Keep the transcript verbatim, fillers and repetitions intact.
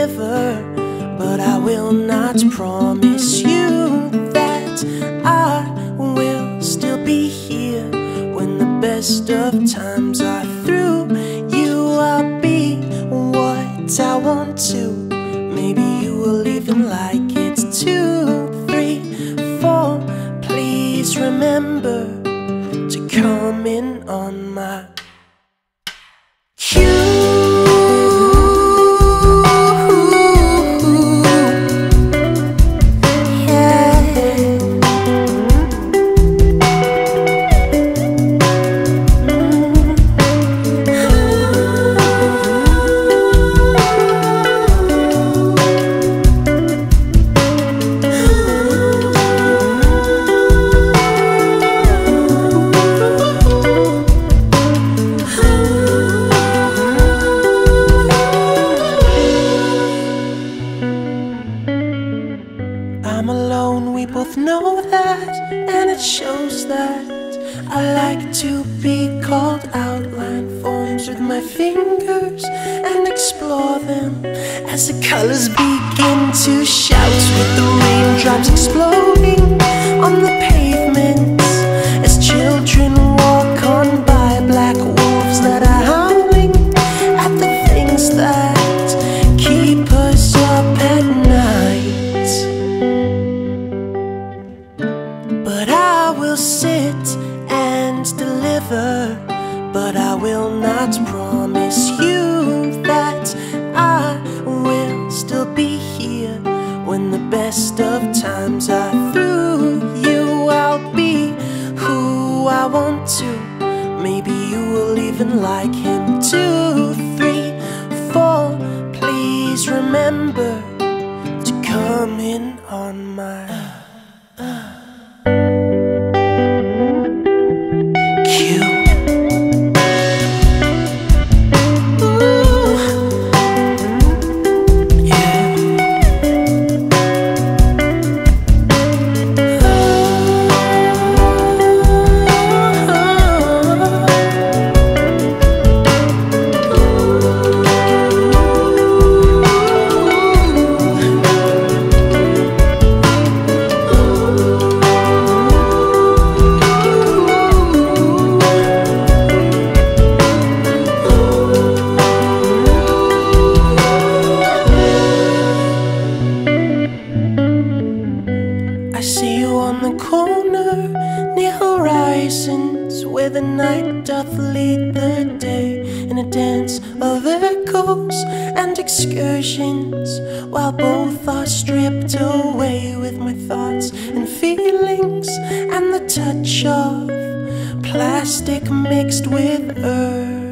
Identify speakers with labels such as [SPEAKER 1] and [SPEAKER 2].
[SPEAKER 1] deliver, but I will not promise you that I will still be here when the best of times are through. You, I'll be what I want to. Maybe you will even like it. Two, three, four. Please remember to come in on my cue. I'm alone, we both know that, and it shows that I like to be called outline forms with my fingers and explore them as the colors begin to shout with the raindrops exploding on the pavements as children walk on by, black wolves that are howling at the things that keep us up at night. But I will sit and deliver, but I will not promise you that I will still be here when the best of times are through. You, I'll be who I want to. Maybe you will even like him. Two, three, four. Please remember to come in on my I see you on the corner near horizons where the night doth lead the day in a dance of echoes and excursions, while both are stripped away with my thoughts and feelings and the touch of plastic mixed with earth.